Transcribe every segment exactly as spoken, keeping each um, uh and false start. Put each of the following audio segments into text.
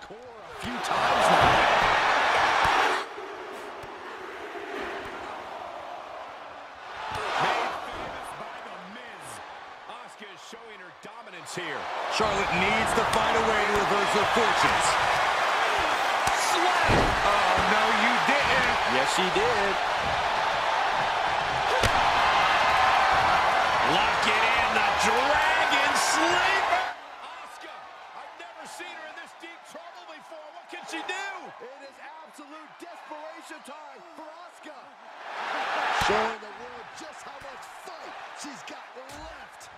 core a few times now. Made famous by the Miz. Asuka is showing her dominance here. Charlotte needs to find a way to reverse her fortunes. Slap! Oh, no, you didn't. Yes, she did. Lock it in, the Dragon Sleeper! Asuka, I've never seen her in this deep trouble before. What can she do? It is absolute desperation time for Asuka. Showing the world just how much fight she's got left.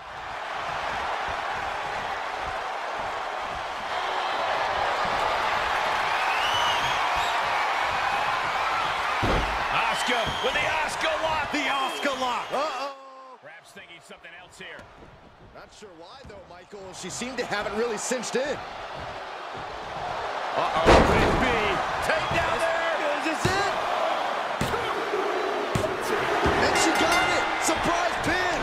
Asuka with the Asuka lock. The Asuka lock. Uh-oh. Perhaps thinking something else here. Not sure why, though, Michael. She seemed to have it really cinched in. Uh-oh, could it be? Take down there. Is this it? And she got it. Surprise pin.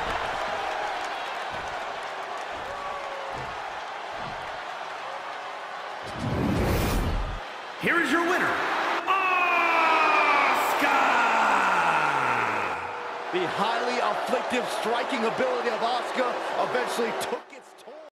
Here is your winner, Asuka! The highly afflictive striking ability of Asuka eventually took